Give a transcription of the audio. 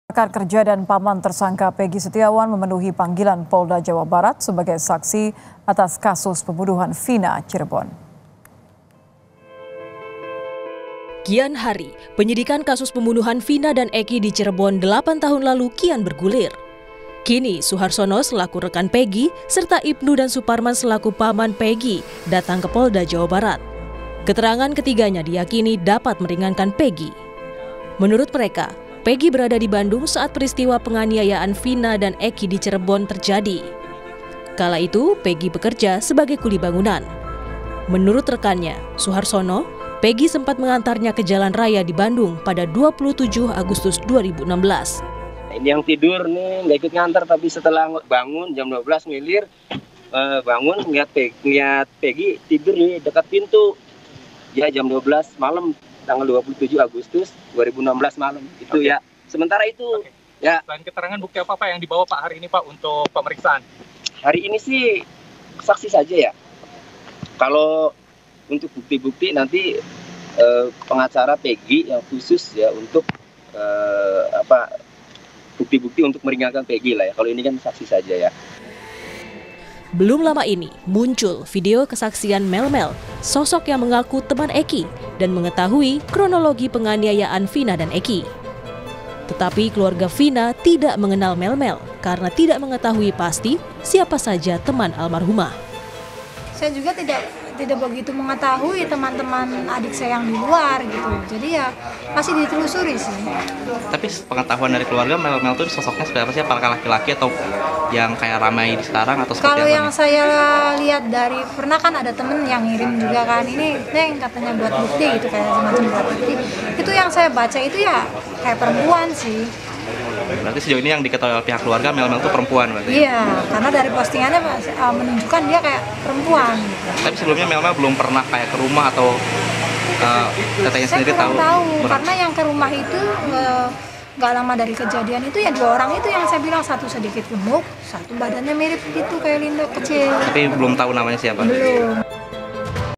Rekan kerja dan paman tersangka Peggy Setiawan memenuhi panggilan Polda Jawa Barat sebagai saksi atas kasus pembunuhan Vina Cirebon. Kian hari, penyidikan kasus pembunuhan Vina dan Eki di Cirebon 8 tahun lalu kian bergulir. Kini, Suharsono selaku rekan Peggy serta Ibnu dan Suparman selaku paman Peggy datang ke Polda Jawa Barat. Keterangan ketiganya diyakini dapat meringankan Peggy. Menurut mereka, Peggy berada di Bandung saat peristiwa penganiayaan Vina dan Eki di Cirebon terjadi. Kala itu, Peggy bekerja sebagai kuli bangunan. Menurut rekannya, Suharsono, Peggy sempat mengantarnya ke jalan raya di Bandung pada 27 Agustus 2016. Ini yang tidur nih, nggak ikut ngantar, tapi setelah bangun jam 12 ngilir, bangun ngeliat Peggy tidur di dekat pintu. Ya jam 12 malam. Tanggal 27 Agustus 2016 malam itu ya. Sementara itu ya. Selain keterangan, bukti apa Pak yang dibawa Pak hari ini Pak untuk pemeriksaan? Hari ini sih saksi saja ya. Kalau untuk bukti-bukti nanti pengacara Peggy yang khusus ya untuk bukti-bukti untuk meringankan Peggy lah ya. Kalau ini kan saksi saja ya. Belum lama ini muncul video kesaksian Mel-Mel, sosok yang mengaku teman Eki dan mengetahui kronologi penganiayaan Vina dan Eki. Tetapi keluarga Vina tidak mengenal Mel-Mel karena tidak mengetahui pasti siapa saja teman almarhumah. Saya juga tidak begitu mengetahui teman-teman adik saya yang di luar gitu. Jadi ya masih ditelusuri sih. Tapi pengetahuan dari keluarga Mel-Mel itu sosoknya seperti apa sih? Apakah laki-laki atau yang kayak ramai sekarang atau seperti apa? Kalau yang saya lihat dari pernah kan ada temen yang ngirim juga kan ini Neng katanya buat bukti gitu kayak semacam buat bukti. Itu yang saya baca itu ya kayak perempuan sih. Berarti sejauh ini yang diketahui oleh pihak keluarga Mel-Mel itu perempuan berarti? Iya, karena dari postingannya menunjukkan dia kayak perempuan gitu. Tapi sebelumnya Mel-Mel belum pernah kayak ke rumah atau tetehnya sendiri tahu? Saya tahu, karena yang ke rumah itu nggak lama dari kejadian itu ya 2 orang itu yang saya bilang, satu sedikit gemuk, satu badannya mirip gitu kayak Linda kecil. Tapi belum tahu namanya siapa? Belum.